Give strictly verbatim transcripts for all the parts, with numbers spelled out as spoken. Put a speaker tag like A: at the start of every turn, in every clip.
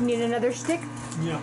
A: need another stick?
B: Yeah.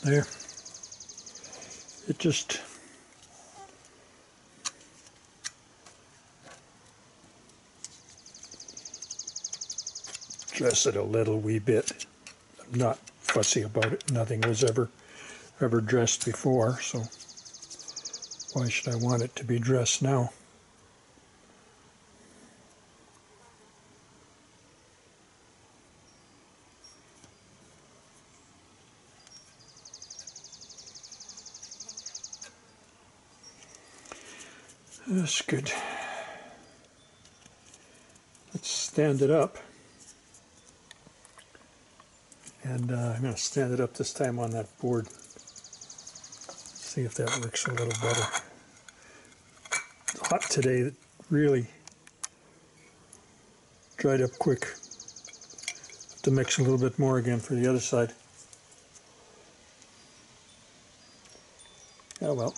A: There. It just dress it a little wee bit. I'm not fussy about it. Nothing was ever ever dressed before, so why should I want it to be dressed now? That's good. Let's stand it up. And uh, I'm going to stand it up this time on that board. See if that works a little better. It's hot today. It really dried up quick. Have to mix a little bit more again for the other side. Oh well.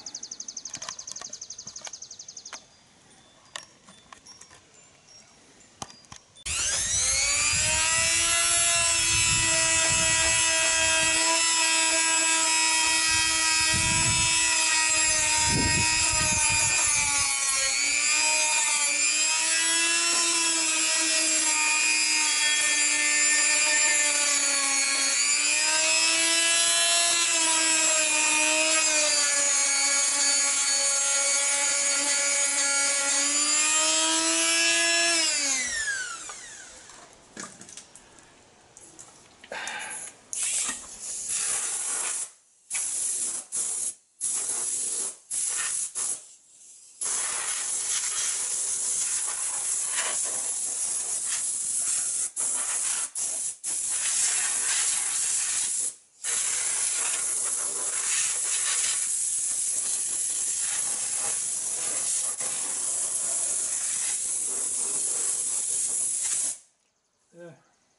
A: Yeah.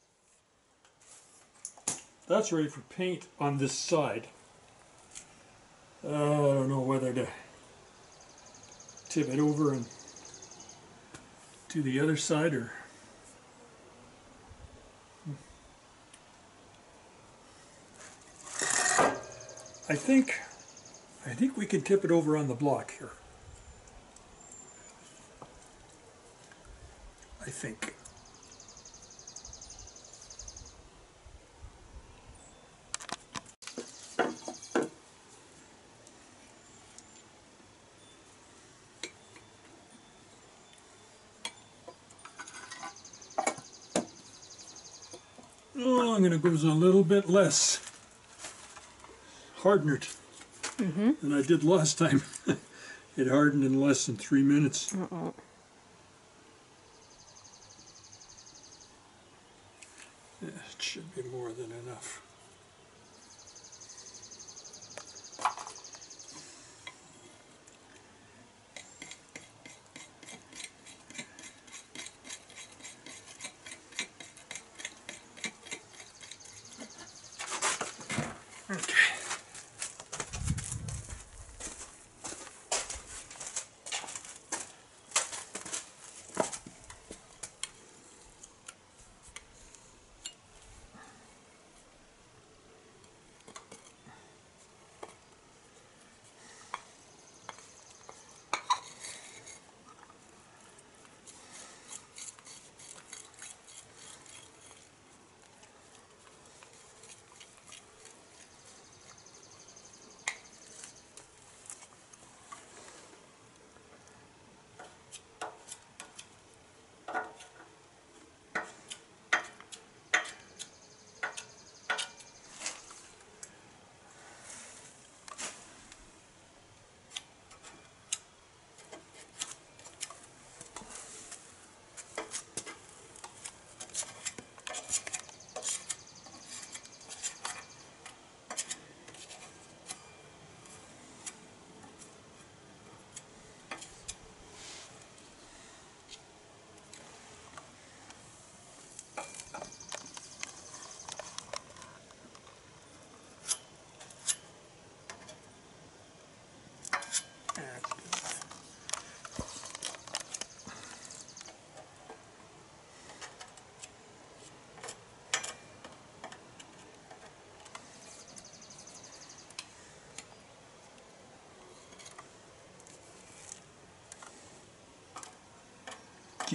A: That's ready for paint on this side. Uh, I don't know whether to tip it over and do the other side or... I think, I think we can tip it over on the block here. I think. Oh, I'm going to go a little bit less. Harden it mm-hmm. than I did last time. It hardened in less than three minutes. Uh-oh. Yeah, it should be more than enough. Okay.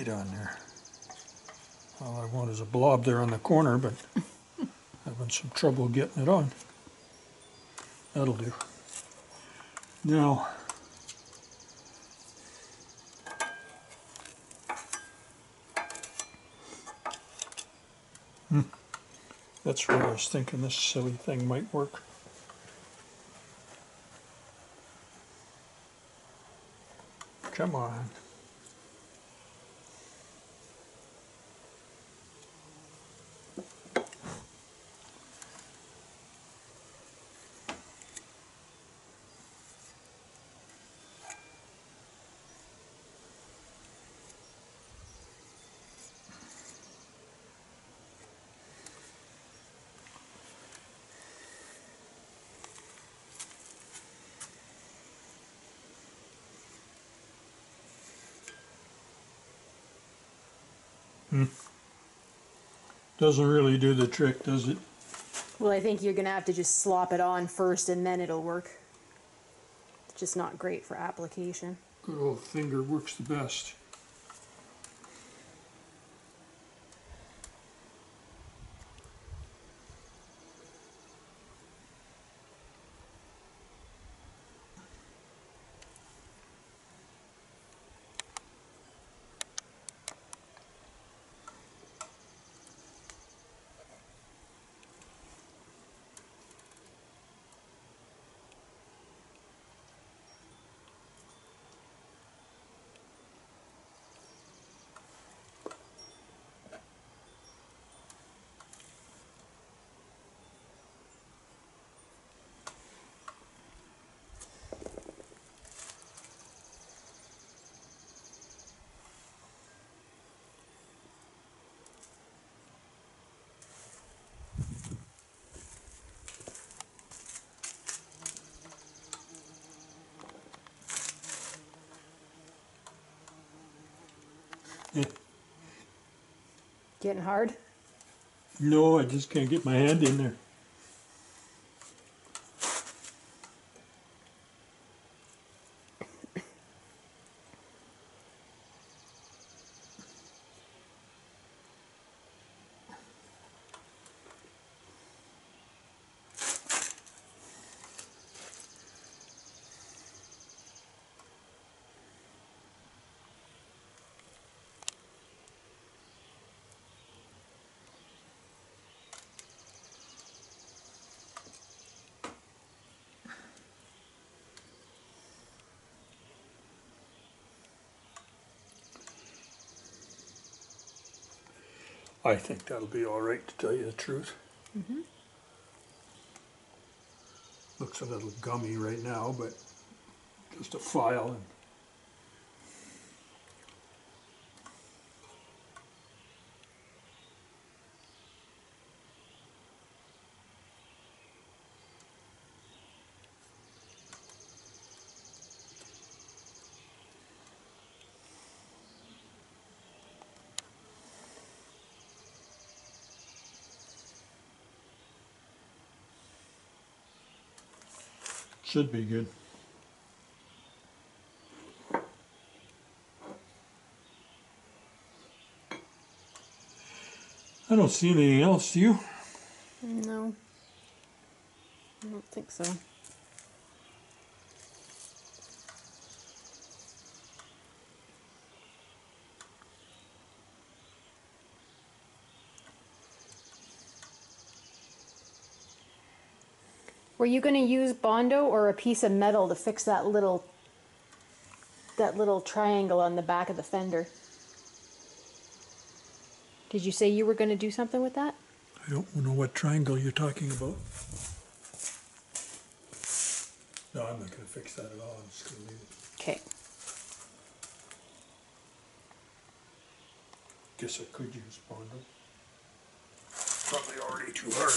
A: get on there. All I want is a blob there on the corner, but having some trouble getting it on. That'll do. Now, hmm, that's where I was thinking this silly thing might work. Come on. Hmm. Doesn't really do the trick, does it?
B: Well, I think you're going to have to just slop it on first and then it'll work. It's just not great for application.
A: Good old finger works the best. Yeah.
B: Getting hard?
A: No, I just can't get my hand in there. I think that'll be all right, to tell you the truth.
B: Mm-hmm.
A: Looks a little gummy right now, but just a file. And should be good. I don't see anything else, do you?
B: No. I don't think so. Were you going to use Bondo or a piece of metal to fix that little that little triangle on the back of the fender? Did you say you were going to do something with that?
A: I don't know what triangle you're talking about. No, I'm not going to fix that at all. I'm just going to leave it.
B: Okay.
A: Guess I could use Bondo. Probably already too hard.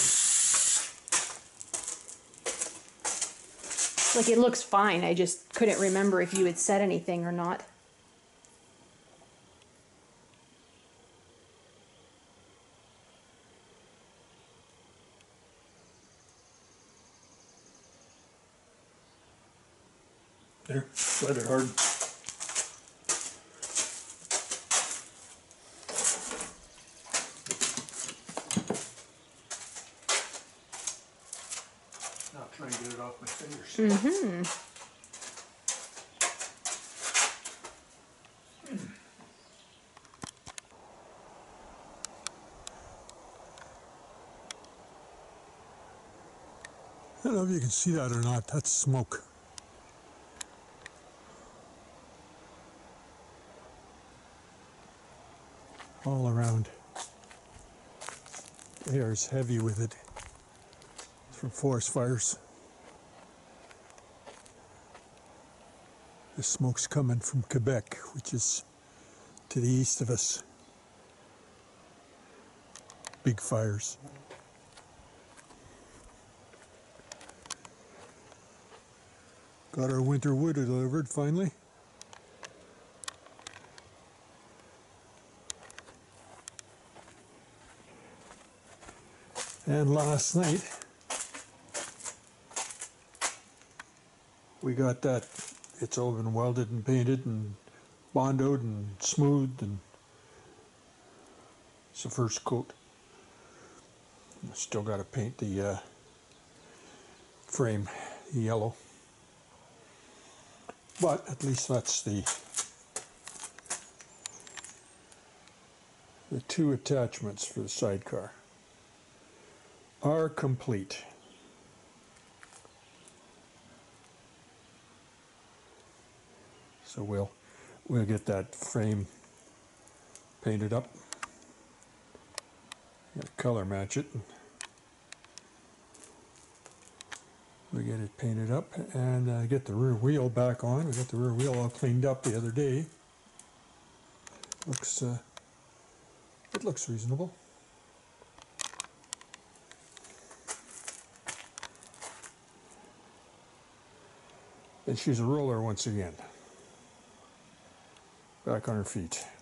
B: Like, it looks fine. I just couldn't remember if you had said anything or not.
A: There, let it hard. Try and get it off my fingers.
B: Mm-hmm.
A: I don't know if you can see that or not. That's smoke. All around. The air is heavy with it. It's from forest fires. The smoke's coming from Quebec, which is to the east of us. Big fires. Got our winter wood delivered finally. And last night we got that. It's all been welded and painted and bondoed and smoothed, and it's the first coat. Still got to paint the uh, frame yellow, but at least that's the the two attachments for the sidecar are complete. So we'll we'll get that frame painted up. Gotta color match it. We get it painted up and uh, get the rear wheel back on. We got the rear wheel all cleaned up the other day. Looks uh, it looks reasonable. And she's a roller once again. Back on her feet.